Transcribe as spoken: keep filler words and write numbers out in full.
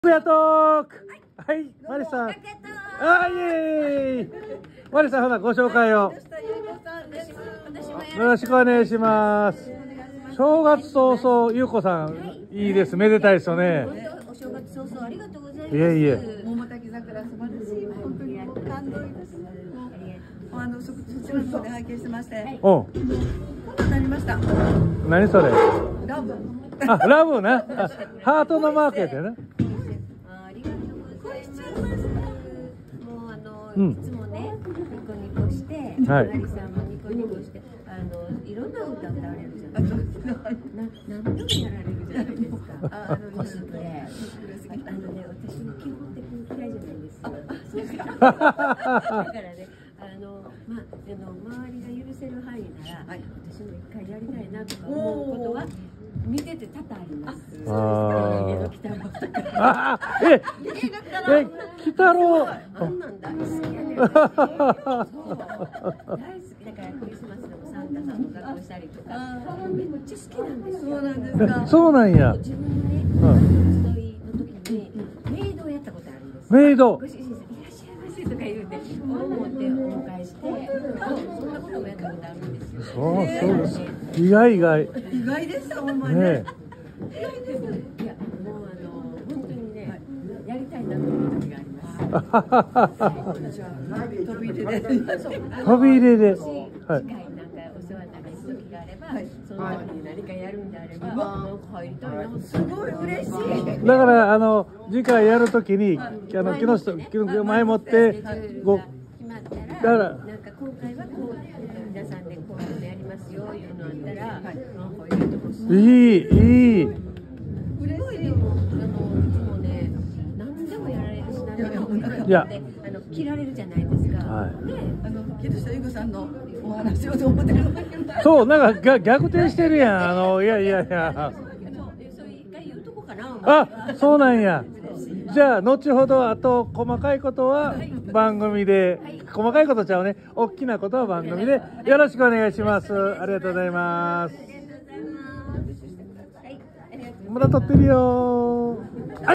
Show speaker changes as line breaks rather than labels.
やトーク。はい、マリさん。あ、イエーイ。マリさん、ほら、ご紹介を。よろしくお願いします。正月早々、ゆうこさん、いいです。めでたいですよね。
お正月早々、ありがとうございます。
いえいえ。
桃滝桜、素晴らしい。本当に感動いたします。あの、そ、そちらの方で拝見してまして。
お。
今なりました。
何それ。
ラブ。
あ、ラブな。ハートのマークやったよな。
ありがとうございます。もうあの、
うん
いつもね、ニコニコして、
はい
マリさんもニコニコして、あの、いろんな歌歌われるじゃないですか。な、何でもやられるじゃないですか。あの、コスプレ。あのね、私も基本的に嫌いじゃないんですよ。そうですか。だからね、あの、まあ、あの、周りが許せる範囲なら、私も一回やりたいなとか思うことは。見てて多々あります。
あ
家の北郎とか。
あ。え、え、鬼太郎。
あんなん大好きやね。大好きだからクリスマスでもサンタさんの格好したりとか、めっちゃ好きなんですよ。
そうなんですか。
そうなんや。
自分のね、集いの時にメイドをやったことあるんです。
メイド。
ご主人さんいらっしゃいませとか言うて、思ってお迎えして、そんなこともやったことあるんですよ。
そう、そうです。意外意外。
意外でした、ほんまに。
ね。
いや、もうあの本当にね、やりたいなと思う時があります。
飛び入れで。
飛び入れで。はい。
次回なんかお世話になる時があれば、その時に何かやるんであれば、なんか入りたいな。すごい嬉しい。
だからあの次回やるときにあの木下木下前もってご
決まったら、
だから
なんか今回はこう皆さんでこういうのやりますよいうのあったら、なんか入れてほしい。
いいいい。
すごいでもあのいつもね、何でもやられるし何でもやられる。
いや
あの切られるじゃないですか。
はい
で、
あの、木下ゆう子さんのお話をと思ってる。
そうなんかが逆転してるやんあのいやいやいや。
そう一回言うとこかな。
あ、そうなんや。じゃあ後ほどあと細かいことは番組で、細かいことちゃうね。大きなことは番組でよろしくお願いします。ありがとうございます。
ありがとうございます。はい、ありがとうございます。
まだ撮ってるよー。